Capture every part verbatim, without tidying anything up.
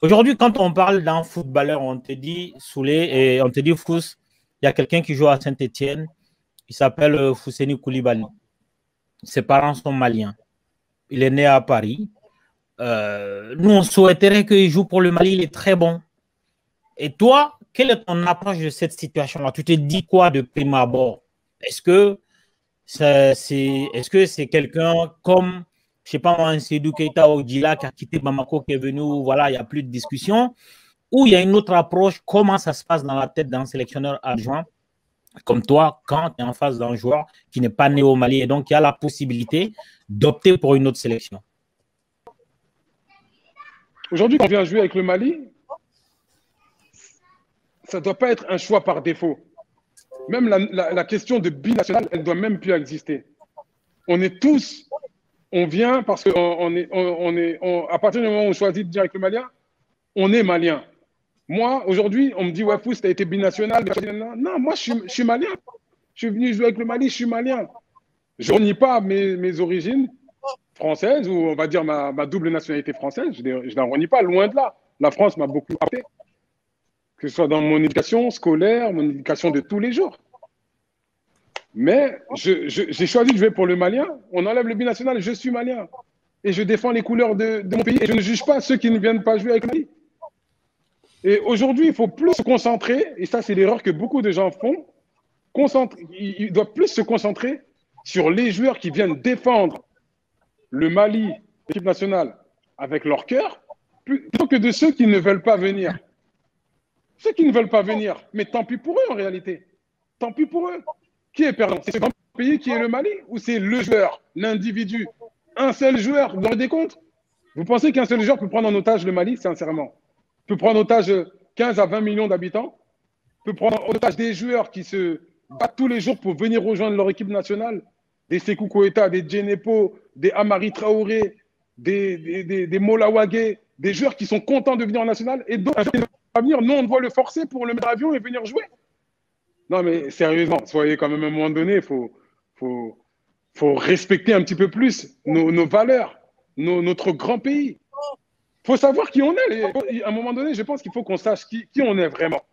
Aujourd'hui, quand on parle d'un footballeur, on te dit Soulé et on te dit Fous, il y a quelqu'un qui joue à Saint-Etienne, il s'appelle euh, Fousseni Koulibaly. Ses parents sont maliens. Il est né à Paris. Euh, nous, on souhaiterait qu'il joue pour le Mali, il est très bon. Et toi, quelle est ton approche de cette situation-là? Tu te dis quoi de prime abord? Est-ce que c'est est -ce c'est quelqu'un comme, je sais pas moi, un Seydou Keita Odila qui a quitté Bamako, qui est venu, voilà, il n'y a plus de discussion, ou il y a une autre approche? Comment ça se passe dans la tête d'un sélectionneur adjoint comme toi quand tu es en face d'un joueur qui n'est pas né au Mali et donc qui a la possibilité d'opter pour une autre sélection? Aujourd'hui, quand on vient jouer avec le Mali, ça ne doit pas être un choix par défaut. Même la, la, la question de binational, elle ne doit même plus exister. On est tous, on vient parce qu'on on est, on, on est on, à partir du moment où on choisit de dire avec le Malien, on est malien. Moi, aujourd'hui, on me dit, ouais, Fous, tu as été binational. Non, moi, je suis, je suis malien. Je suis venu jouer avec le Mali, je suis malien. Je ne renie pas mes, mes origines françaises, ou on va dire ma, ma double nationalité française. Je ne la renie pas, loin de là. La France m'a beaucoup apporté, que ce soit dans mon éducation scolaire, mon éducation de tous les jours. Mais j'ai choisi de jouer pour le Malien. On enlève le binational, je suis malien. Et je défends les couleurs de, de mon pays. Et je ne juge pas ceux qui ne viennent pas jouer avec le Mali. Et aujourd'hui, il faut plus se concentrer, et ça, c'est l'erreur que beaucoup de gens font. Ils doivent plus se concentrer sur les joueurs qui viennent défendre le Mali, l'équipe nationale, avec leur cœur, plutôt que de ceux qui ne veulent pas venir. Ceux qui ne veulent pas venir, mais tant pis pour eux en réalité. Tant pis pour eux. Qui est perdant? C'est ce grand pays qui est le Mali, ou c'est le joueur, l'individu? Un seul joueur dans le décompte? Vous pensez qu'un seul joueur peut prendre en otage le Mali, sincèrement? Peut prendre en otage quinze à vingt millions d'habitants? Peut prendre en otage des joueurs qui se battent tous les jours pour venir rejoindre leur équipe nationale? Des Sékou Koeta, des Djenepo, des Amari Traoré, des, des, des, des Mola Wagé, des joueurs qui sont contents de venir en national, et d'autres qui ne veulent pas venir, nous on doit le forcer pour le mettre à l'avion et venir jouer. Non mais sérieusement, soyez quand même à un moment donné, il faut, faut, faut respecter un petit peu plus nos, nos valeurs, nos, notre grand pays. Il faut savoir qui on est. Les, à un moment donné, je pense qu'il faut qu'on sache qui, qui on est vraiment.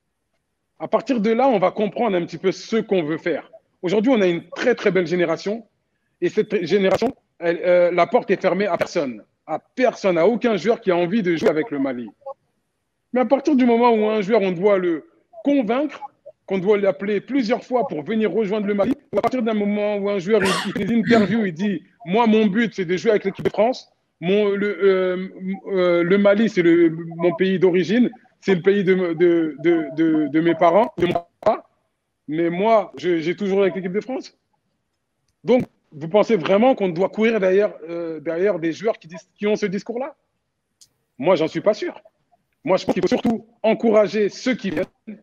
À partir de là, on va comprendre un petit peu ce qu'on veut faire. Aujourd'hui, on a une très très belle génération, et cette génération, elle, euh, la porte est fermée à personne, à personne, à aucun joueur qui a envie de jouer avec le Mali. Mais à partir du moment où un joueur, on doit le convaincre, qu'on doit l'appeler plusieurs fois pour venir rejoindre le Mali, à partir d'un moment où un joueur, il, il fait une interview, il dit « Moi, mon but, c'est de jouer avec l'équipe de France. Mon, le, euh, euh, le Mali, c'est mon pays d'origine. C'est le pays de, de, de, de, de mes parents, de mon papa. Mais moi, j'ai toujours avec l'équipe de France. » Donc, vous pensez vraiment qu'on doit courir derrière, euh, derrière des joueurs qui, disent, qui ont ce discours-là? Moi, j'en suis pas sûr. Moi, je pense qu'il faut surtout encourager ceux qui viennent,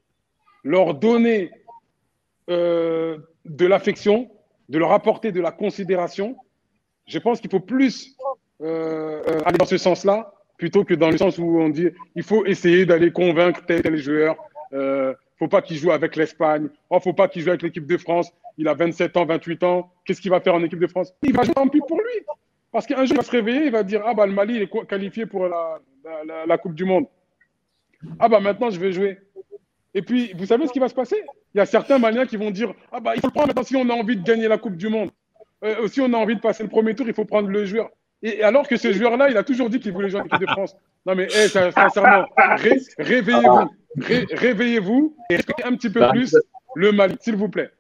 leur donner euh, de l'affection, de leur apporter de la considération. Je pense qu'il faut plus euh, aller dans ce sens-là, plutôt que dans le sens où on dit il faut essayer d'aller convaincre tel tel joueur. Il euh, ne faut pas qu'il joue avec l'Espagne. Il ne faut pas qu'il joue avec l'équipe de France. Il a vingt-sept ans, vingt-huit ans. Qu'est-ce qu'il va faire en équipe de France? Il va jouer tant pis pour lui. Parce qu'un jour, il va se réveiller, il va dire ah bah le Mali il est qualifié pour la, la, la, la Coupe du Monde. Ah bah maintenant, je vais jouer. Et puis, vous savez ce qui va se passer? Il y a certains Maliens qui vont dire ah bah il faut le prendre maintenant si on a envie de gagner la Coupe du Monde. Euh, si on a envie de passer le premier tour, il faut prendre le joueur. Et alors que ce joueur-là, il a toujours dit qu'il voulait jouer en équipe de France. Non mais hey, sincèrement, ré réveillez-vous. Ré réveillez-vous et respectez un petit peu plus le Mali, s'il vous plaît.